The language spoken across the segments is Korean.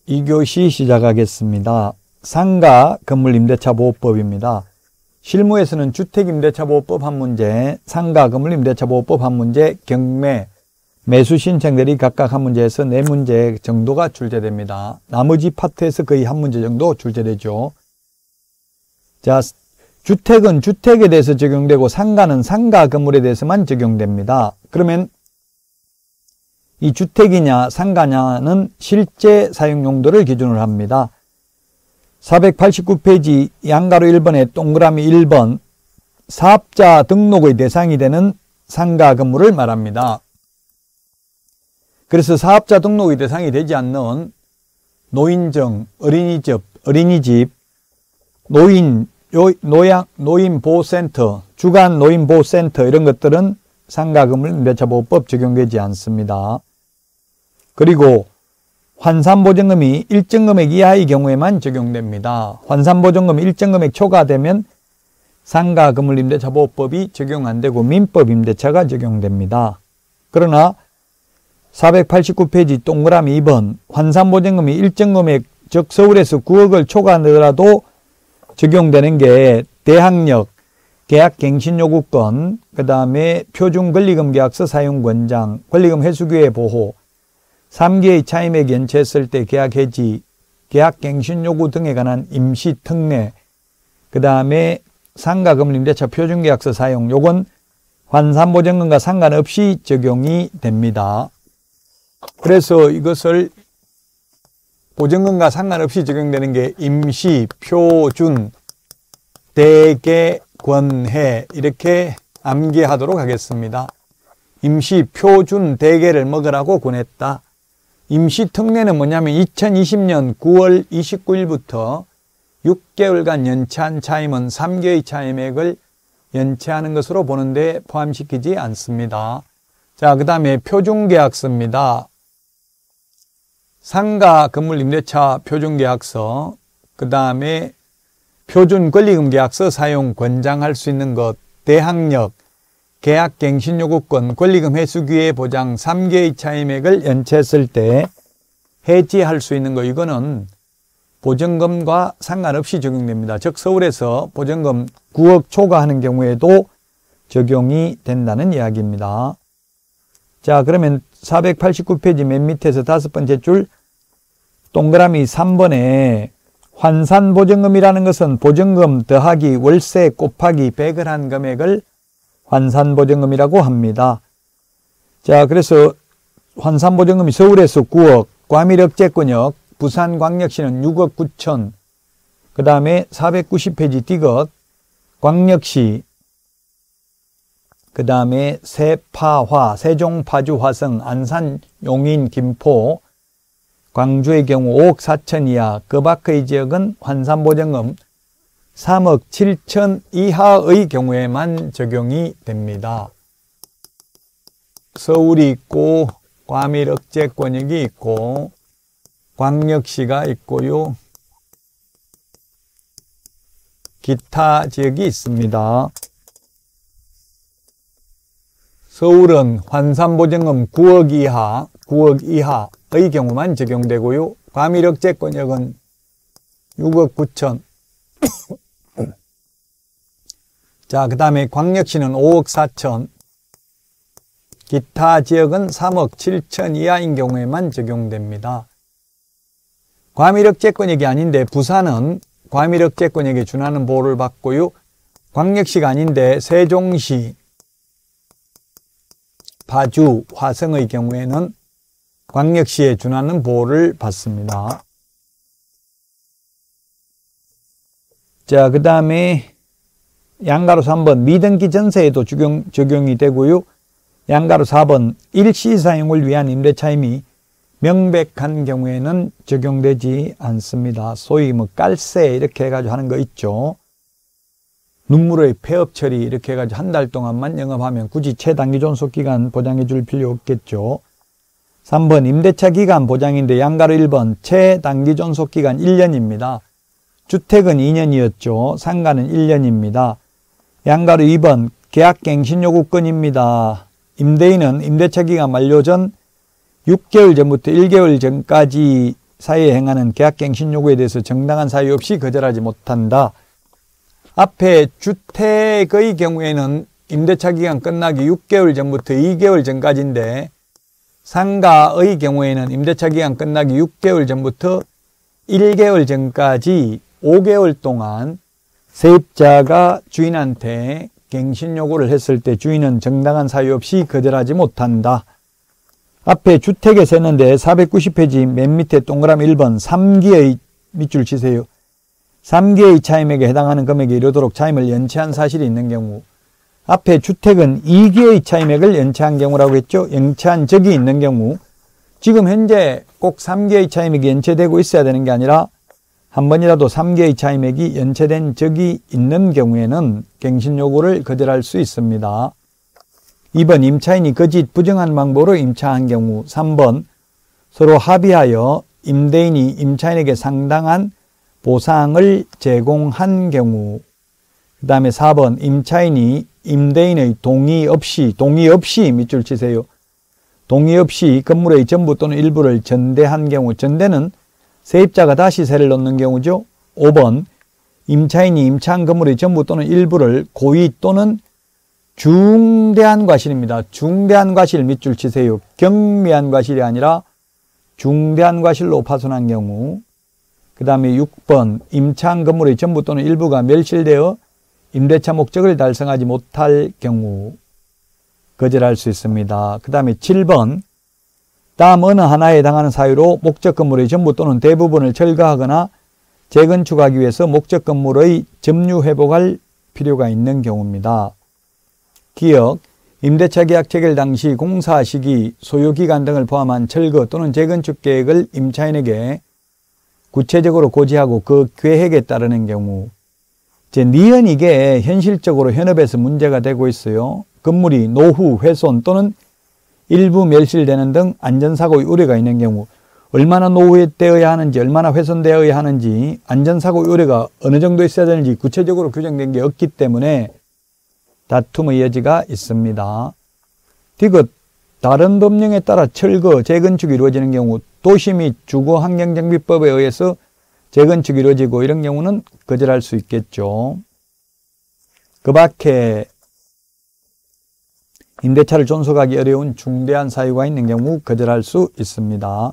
2교시 시작하겠습니다. 상가 건물임대차보호법입니다. 실무에서는 주택임대차보호법 한 문제, 상가 건물임대차보호법 한 문제, 경매, 매수 신청들이 각각 한 문제에서 4문제 정도가 출제됩니다. 나머지 파트에서 거의 한 문제 정도 출제되죠. 자, 주택은 주택에 대해서 적용되고 상가는 상가 건물에 대해서만 적용됩니다. 그러면 이 주택이냐 상가냐는 실제 사용 용도를 기준으로 합니다. 489페이지 양가로 1번에 동그라미 1번 사업자 등록의 대상이 되는 상가 건물을 말합니다. 그래서 사업자 등록의 대상이 되지 않는 노인정, 어린이집, 노인보호센터, 주간 노인보호센터 이런 것들은 상가 건물 임대차보호법 적용되지 않습니다. 그리고 환산보증금이 일정 금액 이하의 경우에만 적용됩니다. 환산보증금이 일정 금액 초과되면 상가 건물 임대차보호법이 적용 안 되고 민법 임대차가 적용됩니다. 그러나 489페이지 동그라미 2번 환산보증금이 일정 금액 즉 서울에서 9억을 초과하더라도 적용되는 게 대항력, 계약갱신요구권, 그 다음에 표준권리금 계약서 사용 권장, 권리금 회수기회 보호, 3개의 차임액 연체했을 때 계약 해지, 계약갱신요구 등에 관한 임시특례, 그 다음에 상가 건물 임대차 표준계약서 사용, 요건 환산보증금과 상관없이 적용이 됩니다. 그래서 이것을 보증금과 상관없이 적용되는 게 임시, 표준, 대개, 권해 이렇게 암기하도록 하겠습니다. 임시, 표준, 대개를 먹으라고 권했다. 임시특례는 뭐냐면 2020년 9월 29일부터 6개월간 연체한 차임은 3개의 차임액을 연체하는 것으로 보는데 포함시키지 않습니다. 자, 그 다음에 표준계약서입니다. 상가 건물 임대차 표준계약서, 그 다음에 표준권리금 계약서 사용 권장할 수 있는 것, 대항력, 계약갱신요구권, 권리금 회수기회 보장 3개의 차임액을 연체했을 때 해지할 수 있는 것, 이거는 보증금과 상관없이 적용됩니다. 즉 서울에서 보증금 9억 초과하는 경우에도 적용이 된다는 이야기입니다. 자, 그러면 489페이지 맨 밑에서 5번째 줄 동그라미 3번에 환산보증금이라는 것은 보증금 더하기 월세 곱하기 100을 한 금액을 환산보증금이라고 합니다. 자, 그래서 환산보증금이 서울에서 9억, 과밀억제권역, 부산광역시는 6억 9천, 그 다음에 490페이지 띠것, 광역시, 그 다음에 세파화, 세종파주화성, 안산, 용인, 김포, 광주의 경우 5억 4천 이하, 그 밖의 지역은 환산보증금 3억 7천 이하의 경우에만 적용이 됩니다. 서울이 있고 과밀억제권역이 있고 광역시가 있고요. 기타 지역이 있습니다. 서울은 환산보증금 9억 이하의 경우만 적용되고요. 과밀억제권역은 6억 9천. 자, 그 다음에 광역시는 5억 4천. 기타 지역은 3억 7천 이하인 경우에만 적용됩니다. 과밀억제권역이 아닌데 부산은 과밀억제권역에 준하는 보호를 받고요. 광역시가 아닌데 세종시, 파주, 화성의 경우에는 광역시에 준하는 보호를 받습니다. 자, 그 다음에 양가로 3번 미등기 전세에도 적용이 되고요. 양가로 4번 일시사용을 위한 임대차임이 명백한 경우에는 적용되지 않습니다. 소위 뭐 깔세 이렇게 해가지고 하는 거 있죠. 눈물의 폐업 처리 이렇게 해가지고 한 달 동안만 영업하면 굳이 최단기 존속기간 보장해 줄 필요 없겠죠. 3번 임대차 기간 보장인데 양가로 1번 최단기 존속기간 1년입니다. 주택은 2년이었죠. 상가는 1년입니다. 양가로 2번 계약갱신요구권입니다. 임대인은 임대차 기간 만료 전 6개월 전부터 1개월 전까지 사이에 행하는 계약갱신 요구에 대해서 정당한 사유 없이 거절하지 못한다. 앞에 주택의 경우에는 임대차 기간 끝나기 6개월 전부터 2개월 전까지인데 상가의 경우에는 임대차 기간 끝나기 6개월 전부터 1개월 전까지 5개월 동안 세입자가 주인한테 갱신 요구를 했을 때 주인은 정당한 사유 없이 거절하지 못한다. 앞에 주택에 세는데 490페이지 맨 밑에 동그라미 1번 3기의 밑줄 치세요. 3기의 차임액에 해당하는 금액이 이르도록 차임을 연체한 사실이 있는 경우, 앞에 주택은 2기의 차임액을 연체한 경우라고 했죠. 연체한 적이 있는 경우, 지금 현재 꼭 3기의 차임액이 연체되고 있어야 되는 게 아니라 한 번이라도 3기의 차임액이 연체된 적이 있는 경우에는 갱신 요구를 거절할 수 있습니다. 2번 임차인이 거짓 부정한 방법으로 임차한 경우, 3번 서로 합의하여 임대인이 임차인에게 상당한 보상을 제공한 경우, 그 다음에 4번 임차인이 임대인의 동의 없이 밑줄 치세요. 동의 없이 건물의 전부 또는 일부를 전대한 경우, 전대는 세입자가 다시 세를 넣는 경우죠. 5번 임차인이 임차한 건물의 전부 또는 일부를 고의 또는 중대한 과실입니다. 중대한 과실 밑줄 치세요. 경미한 과실이 아니라 중대한 과실로 파손한 경우. 그 다음에 6번 임차한 건물의 전부 또는 일부가 멸실되어 임대차 목적을 달성하지 못할 경우 거절할 수 있습니다. 그 다음에 7번 다음 어느 하나에 해당하는 사유로 목적 건물의 전부 또는 대부분을 철거하거나 재건축하기 위해서 목적 건물의 점유 회복할 필요가 있는 경우입니다. 기억, 임대차 계약 체결 당시 공사 시기, 소요기간 등을 포함한 철거 또는 재건축 계획을 임차인에게 구체적으로 고지하고 그 계획에 따르는 경우, 니은 이게 현실적으로 현업에서 문제가 되고 있어요. 건물이 노후, 훼손 또는 일부 멸실되는 등 안전사고의 우려가 있는 경우, 얼마나 노후되어야 하는지, 얼마나 훼손되어야 하는지, 안전사고의 우려가 어느 정도 있어야 되는지 구체적으로 규정된 게 없기 때문에 다툼의 여지가 있습니다. 디귿, 다른 법령에 따라 철거, 재건축이 이루어지는 경우, 도시 및 주거환경정비법에 의해서 재건축이 이루어지고 이런 경우는 거절할 수 있겠죠. 그 밖에 임대차를 존속하기 어려운 중대한 사유가 있는 경우 거절할 수 있습니다.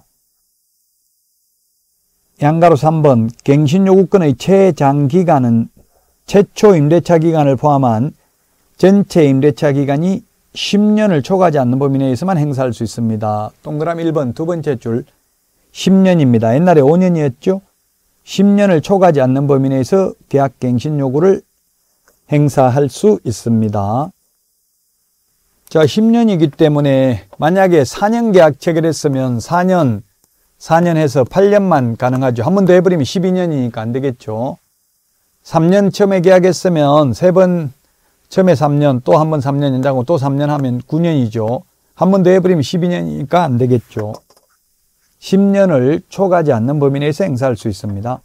양가로 3번 갱신요구권의 최장기간은 최초 임대차 기간을 포함한 전체 임대차 기간이 10년을 초과하지 않는 범위 내에서만 행사할 수 있습니다. 동그라미 1번 두 번째 줄 10년입니다. 옛날에 5년이었죠. 10년을 초과하지 않는 범위 내에서 계약갱신 요구를 행사할 수 있습니다. 자, 10년이기 때문에 만약에 4년 계약 체결했으면 4년 해서 8년만 가능하죠. 한 번 더 해버리면 12년이니까 안 되겠죠. 3년 처음에 계약했으면 3번 처음에 3년, 또 한 번 3년 연장하고 또 3년 하면 9년이죠. 한 번 더 해버리면 12년이니까 안 되겠죠. 10년을 초과하지 않는 범위 내에서 행사할 수 있습니다.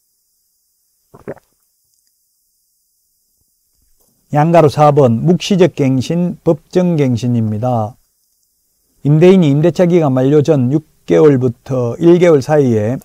양가로 4번 묵시적 갱신, 법정 갱신입니다. 임대인이 임대차 기간 만료 전 6개월부터 1개월 사이에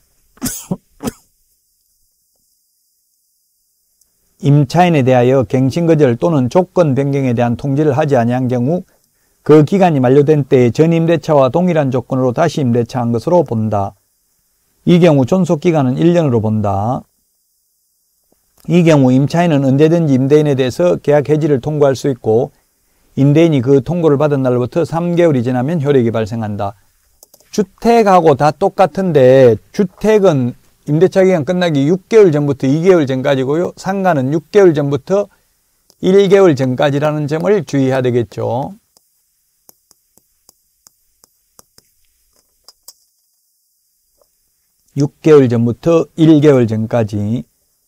임차인에 대하여 갱신 거절 또는 조건 변경에 대한 통지를 하지 아니한 경우 그 기간이 만료된 때에 전 임대차와 동일한 조건으로 다시 임대차한 것으로 본다. 이 경우 존속기간은 1년으로 본다. 이 경우 임차인은 언제든지 임대인에 대해서 계약 해지를 통고할 수 있고 임대인이 그 통고를 받은 날로부터 3개월이 지나면 효력이 발생한다. 주택하고 다 똑같은데 주택은 임대차 기간 끝나기 6개월 전부터 2개월 전까지고요. 상가는 6개월 전부터 1개월 전까지라는 점을 주의해야 되겠죠. (6개월) 전부터 1개월 전까지.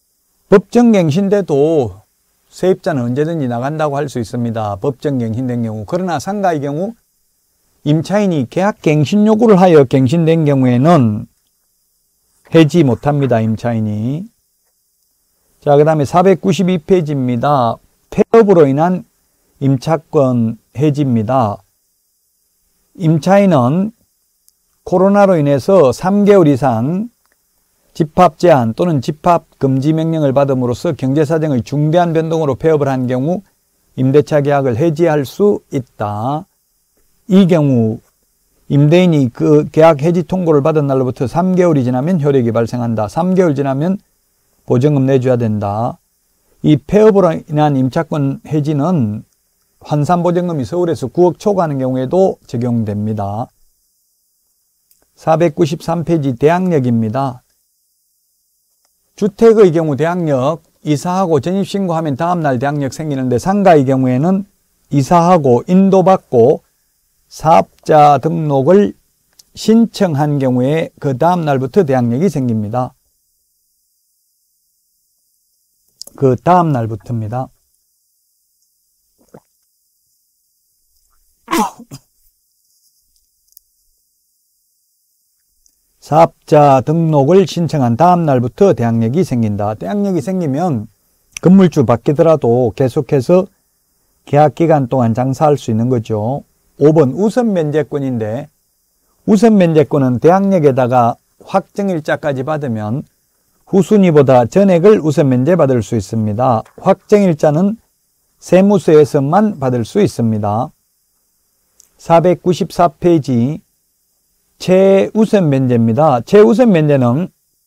법정갱신돼도 세입자는 언제든지 나간다고 할 수 있습니다. 법정갱신된 경우. 그러나 상가의 경우 임차인이 계약갱신 요구를 하여 갱신된 경우에는 해지 못합니다. 임차인이. 자, 그 다음에 492페이지입니다. 폐업으로 인한 임차권 해지입니다. 임차인은 코로나로 인해서 3개월 이상 집합 제한 또는 집합 금지 명령을 받음으로써 경제사정의 중대한 변동으로 폐업을 한 경우 임대차 계약을 해지할 수 있다. 이 경우 임대인이 그 계약 해지 통고를 받은 날로부터 3개월이 지나면 효력이 발생한다. 3개월 지나면 보증금 내줘야 된다. 이 폐업으로 인한 임차권 해지는 환산보증금이 서울에서 9억 초과하는 경우에도 적용됩니다. 493페이지 대항력입니다. 주택의 경우 대항력, 이사하고 전입신고하면 다음날 대항력 생기는데 상가의 경우에는 이사하고 인도받고 사업자 등록을 신청한 경우에 그 다음날부터 대항력이 생깁니다. 그 다음날부터입니다. 사업자 등록을 신청한 다음 날부터 대항력이 생긴다. 대항력이 생기면 건물주 바뀌더라도 계속해서 계약기간 동안 장사할 수 있는 거죠. 5번 우선면제권인데 우선면제권은 대항력에다가 확정일자까지 받으면 후순위보다 전액을 우선면제 받을 수 있습니다. 확정일자는 세무서에서만 받을 수 있습니다. 494페이지 최우선면제입니다. 최우선면제는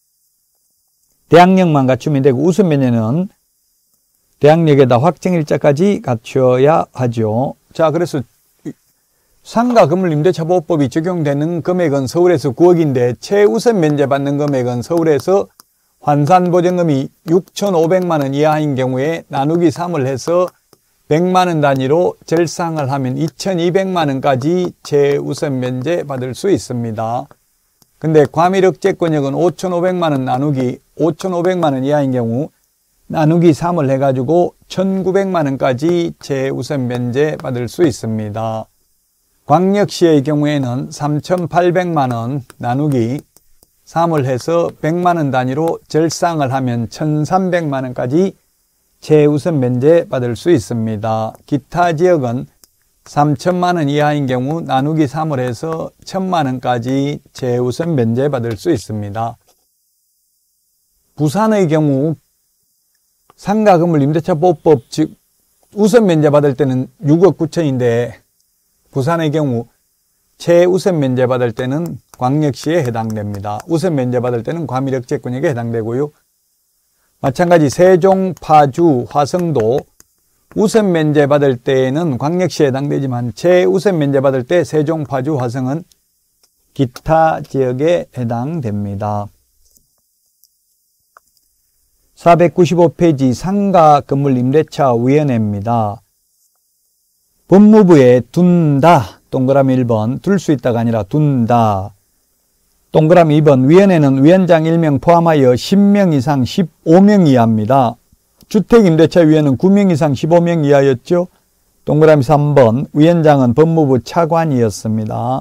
대항력만 갖추면 되고 우선면제는 대항력에다 확정일자까지 갖춰야 하죠. 자, 그래서 상가 건물 임대차보호법이 적용되는 금액은 서울에서 9억인데 최우선면제 받는 금액은 서울에서 환산보증금이 6,500만 원 이하인 경우에 나누기 3을 해서 100만 원 단위로 절상을 하면 2,200만 원까지 최우선 면제 받을 수 있습니다. 근데 과밀억제권역은 5,500만 원 나누기 5,500만 원 이하인 경우 나누기 3을 해가지고 1,900만 원까지 최우선 면제 받을 수 있습니다. 광역시의 경우에는 3,800만 원 나누기 3을 해서 100만 원 단위로 절상을 하면 1,300만 원까지 최우선 면제 받을 수 있습니다. 기타 지역은 3천만 원 이하인 경우 나누기 3을 해서 1,000만 원까지 최우선 면제 받을 수 있습니다. 부산의 경우 상가 건물 임대차 보호법 즉 우선 면제 받을 때는 6억 9천인데 부산의 경우 최우선 면제 받을 때는 광역시에 해당됩니다. 우선 면제 받을 때는 과밀억제권역에 해당되고요. 마찬가지 세종, 파주, 화성도 우선 면제 받을 때에는 광역시에 해당되지만 최우선 면제 받을 때 세종, 파주, 화성은 기타 지역에 해당됩니다. 495페이지 상가 건물 임대차 위원회입니다. 법무부에 둔다, 동그라미 1번, 둘 수 있다가 아니라 둔다. 동그라미 2번, 위원회는 위원장 1명 포함하여 10명 이상 15명 이하입니다. 주택임대차위원회는 9명 이상 15명 이하였죠. 동그라미 3번, 위원장은 법무부 차관이었습니다.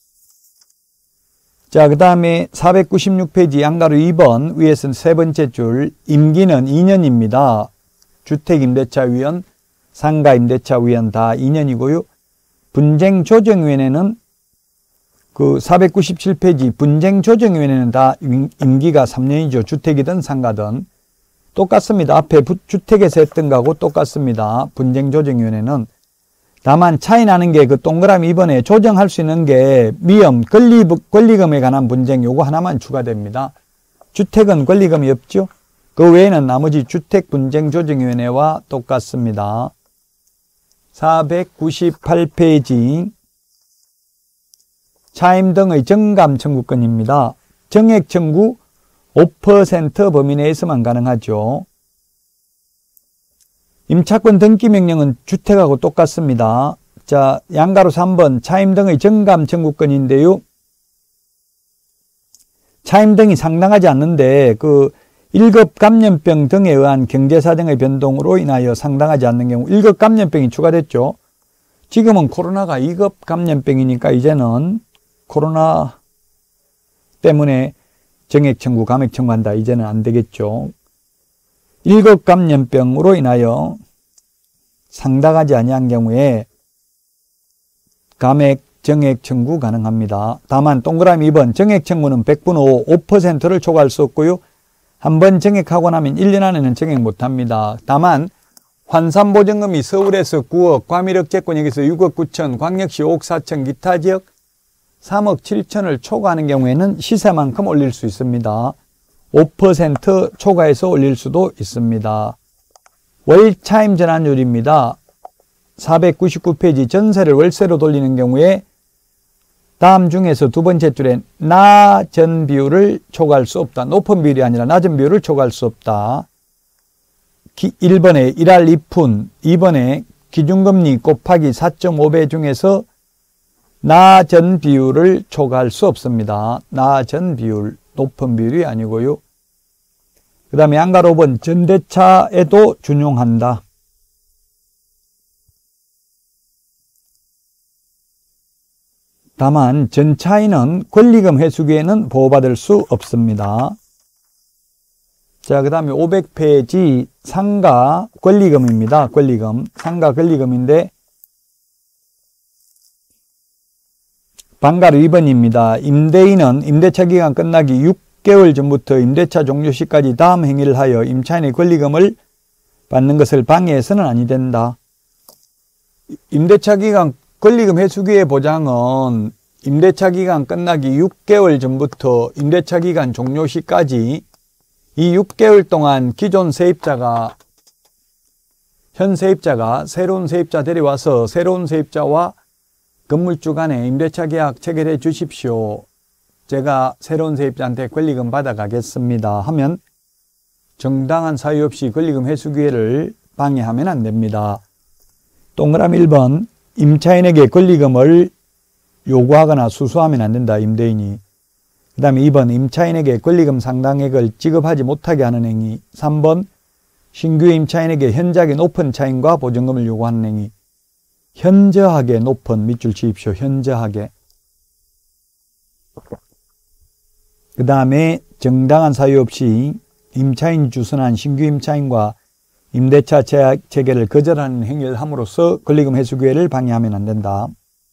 자, 그 다음에 496페이지 양가로 2번, 위에서는 세 번째 줄, 임기는 2년입니다. 주택임대차위원, 상가임대차위원 다 2년이고요. 분쟁조정위원회는 그 497페이지 분쟁조정위원회는 다 임기가 3년이죠. 주택이든 상가든. 똑같습니다. 앞에 주택에서 했던 거하고 똑같습니다. 분쟁조정위원회는. 다만 차이 나는 게 그 동그라미 2번에 조정할 수 있는 게 미엄, 권리금에 관한 분쟁 요거 하나만 추가됩니다. 주택은 권리금이 없죠. 그 외에는 나머지 주택분쟁조정위원회와 똑같습니다. 498페이지 차임 등의 정감 청구권입니다. 정액 청구 5% 범위 내에서만 가능하죠. 임차권 등기 명령은 주택하고 똑같습니다. 자, 양가로 3번 차임 등의 정감 청구권인데요. 차임 등이 상당하지 않는데 그 1급 감염병 등에 의한 경제사정의 변동으로 인하여 상당하지 않는 경우 1급 감염병이 추가됐죠. 지금은 코로나가 2급 감염병이니까 이제는 코로나 때문에 정액 청구, 감액 청구한다. 이제는 안 되겠죠. 1급 감염병으로 인하여 상당하지 아니한 경우에 감액 정액 청구 가능합니다. 다만 동그라미 2번 정액 청구는 100분 후 5%를 초과할 수 없고요. 한번 정액하고 나면 1년 안에는 정액 못합니다. 다만 환산보증금이 서울에서 9억, 과밀억제권역에서 6억 9천, 광역시 5억 4천, 기타 지역 3억 7천을 초과하는 경우에는 시세만큼 올릴 수 있습니다. 5% 초과해서 올릴 수도 있습니다. 월차임 전환율입니다. 499페이지 전세를 월세로 돌리는 경우에 다음 중에서 두 번째 줄에 낮은 비율을 초과할 수 없다. 높은 비율이 아니라 낮은 비율을 초과할 수 없다. 1번에 1할 2푼, 2번에 기준금리 곱하기 4.5배 중에서 낮은 비율을 초과할 수 없습니다. 낮은 비율, 높은 비율이 아니고요. 그 다음에 양가 5번 전대차에도 준용한다. 다만 전차인은 권리금 회수기에는 보호받을 수 없습니다. 자, 그 다음에 500페이지 상가 권리금입니다. 권리금, 상가 권리금인데 방가로 2번입니다. 임대인은 임대차 기간 끝나기 6개월 전부터 임대차 종료 시까지 다음 행위를 하여 임차인의 권리금을 받는 것을 방해해서는 아니 된다. 임대차 기간 권리금 회수기의 보장은 임대차 기간 끝나기 6개월 전부터 임대차 기간 종료 시까지 이 6개월 동안 기존 세입자가 현 세입자가 새로운 세입자 데려와서 새로운 세입자와 건물주 간에 임대차 계약 체결해 주십시오. 제가 새로운 세입자한테 권리금 받아가겠습니다 하면 정당한 사유 없이 권리금 회수 기회를 방해하면 안 됩니다. 동그라미 1번 임차인에게 권리금을 요구하거나 수수하면 안 된다. 임대인이. 그 다음에 2번 임차인에게 권리금 상당액을 지급하지 못하게 하는 행위. 3번 신규 임차인에게 현저하게 높은 차임과 보증금을 요구하는 행위. 현저하게 높은 밑줄 치십시오. 현저하게. 그 다음에 정당한 사유 없이 임차인 주선한 신규 임차인과 임대차 체결을 거절하는 행위를 함으로써 권리금 회수 기회를 방해하면 안 된다.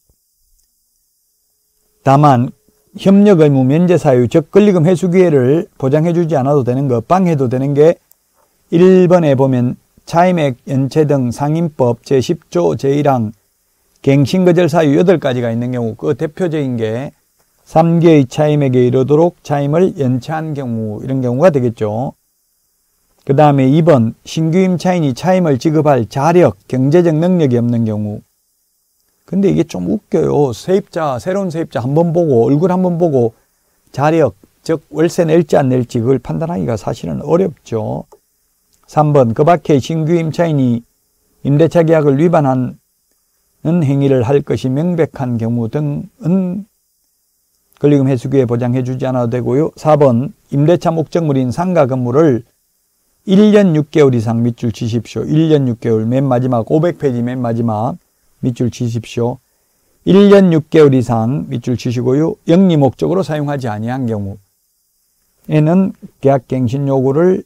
다만 협력 의무 면제 사유, 즉 권리금 회수 기회를 보장해 주지 않아도 되는 것, 방해도 되는 게 1번에 보면 차임액 연체 등 상임법 제10조 제1항 갱신거절 사유 8가지가 있는 경우 그 대표적인 게 3개의 차임액에 이르도록 차임을 연체한 경우, 이런 경우가 되겠죠. 그 다음에 2번 신규 임차인이 차임을 지급할 자력, 경제적 능력이 없는 경우. 근데 이게 좀 웃겨요. 세입자, 새로운 세입자 한번 보고 얼굴 한번 보고 자력, 즉 월세 낼지 안 낼지 그걸 판단하기가 사실은 어렵죠. 3번 그 밖에 신규 임차인이 임대차 계약을 위반하는 행위를 할 것이 명백한 경우 등은 권리금 회수기에 보장해 주지 않아도 되고요. 4번 임대차 목적물인 상가 건물을 1년 6개월 이상 밑줄 치십시오. 1년 6개월 맨 마지막 500페이지 맨 마지막 밑줄 치십시오. 1년 6개월 이상 밑줄 치시고요. 영리 목적으로 사용하지 아니한 경우에는 계약갱신 요구를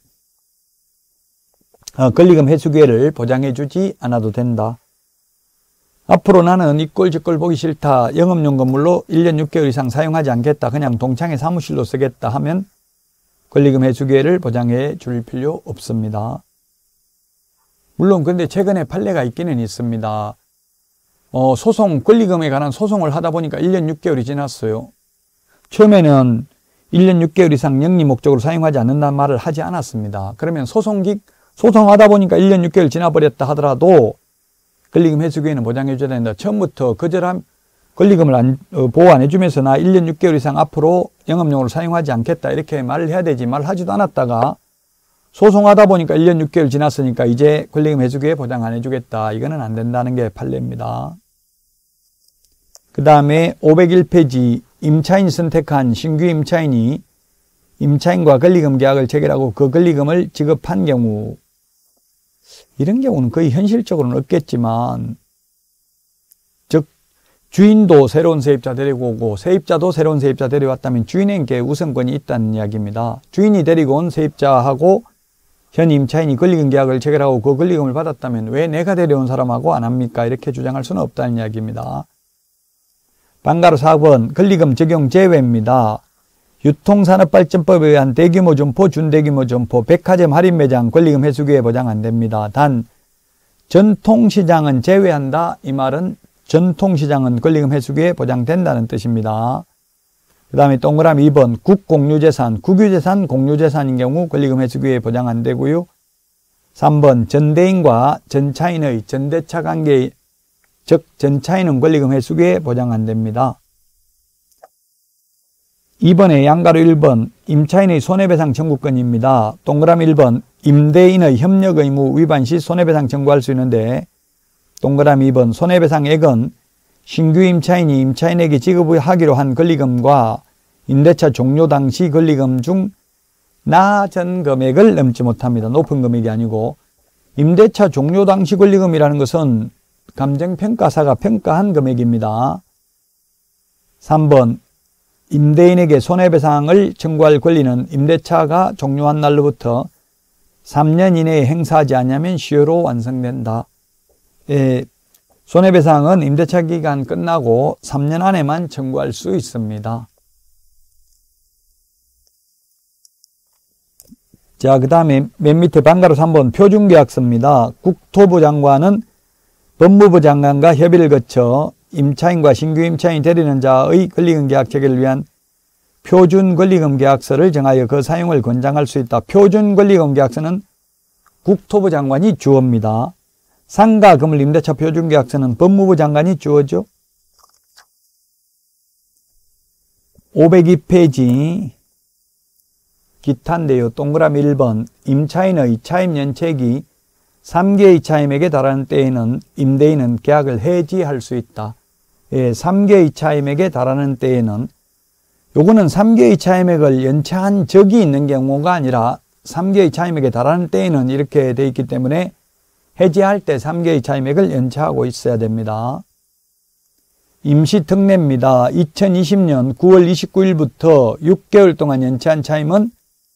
권리금 회수 기회를 보장해 주지 않아도 된다. 앞으로 나는 이 꼴 저 꼴 보기 싫다. 영업용 건물로 1년 6개월 이상 사용하지 않겠다. 그냥 동창회 사무실로 쓰겠다 하면 권리금 회수 기회를 보장해 줄 필요 없습니다. 물론 근데 최근에 판례가 있기는 있습니다. 소송, 권리금에 관한 소송을 하다 보니까 1년 6개월이 지났어요. 처음에는 1년 6개월 이상 영리 목적으로 사용하지 않는다는 말을 하지 않았습니다. 그러면 소송하다 보니까 1년 6개월 지나버렸다 하더라도 권리금 회수 기회는 보장해 줘야 된다. 처음부터 권리금을 보호 안 해주면서 나 1년 6개월 이상 앞으로 영업용으로 사용하지 않겠다 이렇게 말을 해야 되지 말을 하지도 않았다가 소송하다 보니까 1년 6개월 지났으니까 이제 권리금 회수 기회 보장 안 해주겠다. 이거는 안 된다는 게 판례입니다. 그 다음에 501페이지 임차인 선택한 신규 임차인이 임차인과 권리금 계약을 체결하고 그 권리금을 지급한 경우, 이런 경우는 거의 현실적으로는 없겠지만, 즉 주인도 새로운 세입자 데리고 오고 세입자도 새로운 세입자 데려왔다면 주인에게 우선권이 있다는 이야기입니다. 주인이 데리고 온 세입자하고 현 임차인이 권리금 계약을 체결하고 그 권리금을 받았다면 왜 내가 데려온 사람하고 안 합니까? 이렇게 주장할 수는 없다는 이야기입니다. 방가로 4번 권리금 적용 제외입니다. 유통산업발전법에 의한 대규모 점포, 준대규모 점포, 백화점 할인 매장 권리금 회수기에 보장 안 됩니다. 단 전통시장은 제외한다. 이 말은 전통시장은 권리금 회수기에 보장된다는 뜻입니다. 그 다음에 동그라미 2번 국공유재산, 국유재산, 공유재산인 경우 권리금 회수기에 보장 안 되고요. 3번 전대인과 전차인의 전대차 관계, 즉 전차인은 권리금 회수기에 보장 안 됩니다. 2번에 양가로 1번 임차인의 손해배상 청구권입니다. 동그라미 1번 임대인의 협력 의무 위반 시 손해배상 청구할 수 있는데 동그라미 2번 손해배상액은 신규 임차인이 임차인에게 지급하기로 한 권리금과 임대차 종료 당시 권리금 중 낮은 금액을 넘지 못합니다. 높은 금액이 아니고 임대차 종료 당시 권리금이라는 것은 감정평가사가 평가한 금액입니다. 3번 임대인에게 손해배상을 청구할 권리는 임대차가 종료한 날로부터 3년 이내에 행사하지 않으면 시효로 완성된다. 손해배상은 임대차 기간 끝나고 3년 안에만 청구할 수 있습니다. 자, 그 다음에 맨 밑에 방가로 3번 표준계약서입니다. 국토부 장관은 법무부 장관과 협의를 거쳐 임차인과 신규 임차인 대리는 자의 권리금 계약 체결을 위한 표준 권리금 계약서를 정하여 그 사용을 권장할 수 있다. 표준 권리금 계약서는 국토부 장관이 주어입니다. 상가 건물 임대차 표준 계약서는 법무부 장관이 주어죠. 502페이지 기타인데요. 동그라미 1번 임차인의 차임 연체기 3개의 차임액에 달하는 때에는 임대인은 계약을 해지할 수 있다. 3개의 차임액에 달하는 때에는 요거는 3개의 차임액을 연체한 적이 있는 경우가 아니라 3개의 차임액에 달하는 때에는 이렇게 돼 있기 때문에 해지할 때 3개의 차임액을 연체하고 있어야 됩니다. 임시특례입니다. 2020년 9월 29일부터 6개월 동안 연체한 차임은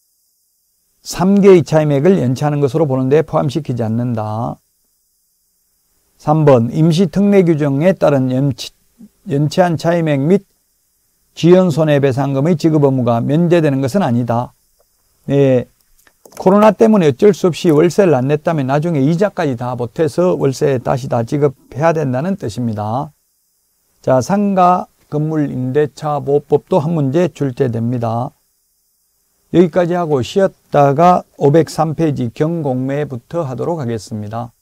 3개의 차임액을 연체하는 것으로 보는데 포함시키지 않는다. 3번 임시특례 규정에 따른 연체한 차임액 및 지연손해배상금의 지급 의무가 면제되는 것은 아니다. 코로나 때문에 어쩔 수 없이 월세를 안 냈다면 나중에 이자까지 다 보태서 월세 다시 다 지급해야 된다는 뜻입니다. 자, 상가 건물 임대차 보호법도 한 문제 출제됩니다. 여기까지 하고 쉬었다가 503페이지 경공매부터 하도록 하겠습니다.